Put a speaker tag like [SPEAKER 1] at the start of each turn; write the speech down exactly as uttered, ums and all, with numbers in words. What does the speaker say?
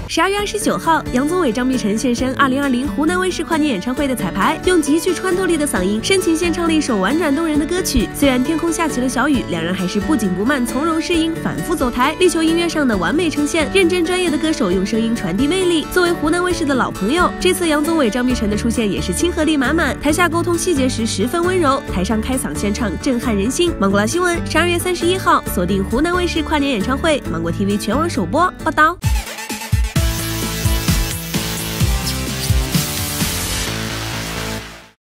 [SPEAKER 1] 十二月二十九号，杨宗纬、张碧晨现身二零二零湖南卫视跨年演唱会的彩排，用极具穿透力的嗓音深情献唱了一首婉转动人的歌曲。虽然天空下起了小雨，两人还是不紧不慢，从容适应，反复走台，力求音乐上的完美呈现。认真专业的歌手用声音传递魅力。作为湖南卫视的老朋友，这次杨宗纬、张碧晨的出现也是亲和力满满，台下沟通细节时十分温柔，台上开嗓献唱震撼人心。芒果新闻十二月三十一号锁定湖南卫视跨年演唱会，芒果 T V 全网首播报道。